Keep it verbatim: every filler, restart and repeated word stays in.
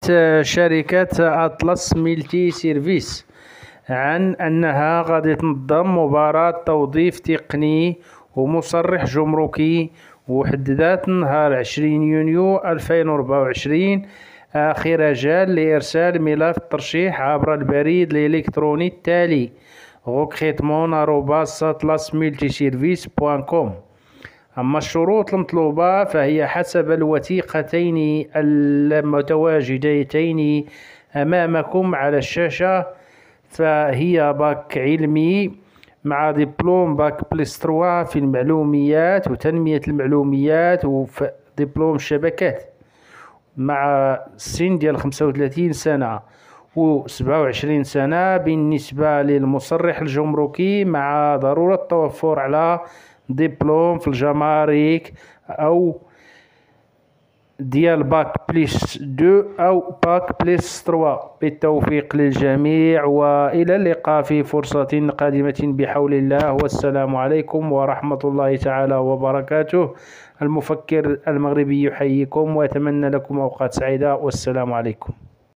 شركة أطلس ملتي سيرفيس عن أنها غادي تنظم مباراة توظيف تقني ومصرح جمركي، وحددت نهار عشرين يونيو ألفين وأربعة وعشرين آخر أجال لإرسال ملف الترشيح عبر البريد الإلكتروني التالي: recrutement arobase atlas multiservice دوت كوم. أما الشروط المطلوبة فهي حسب الوثيقتين المتواجدتين أمامكم على الشاشة، فهي باك علمي مع دبلوم باك بلس ثلاثة في المعلوميات وتنمية المعلوميات ودبلوم الشبكات، مع سن ديال خمسة وثلاثين سنة و سبعة وعشرين سنة بالنسبة للمصرح الجمركي، مع ضرورة التوفر على دبلوم في الجمارك أو ديال باك بلس اثنين أو باك بلس ثلاثة. بالتوفيق للجميع، وإلى اللقاء في فرصة قادمة بحول الله، والسلام عليكم ورحمة الله تعالى وبركاته. المفكر المغربي يحييكم ويتمنى لكم أوقات سعيدة، والسلام عليكم.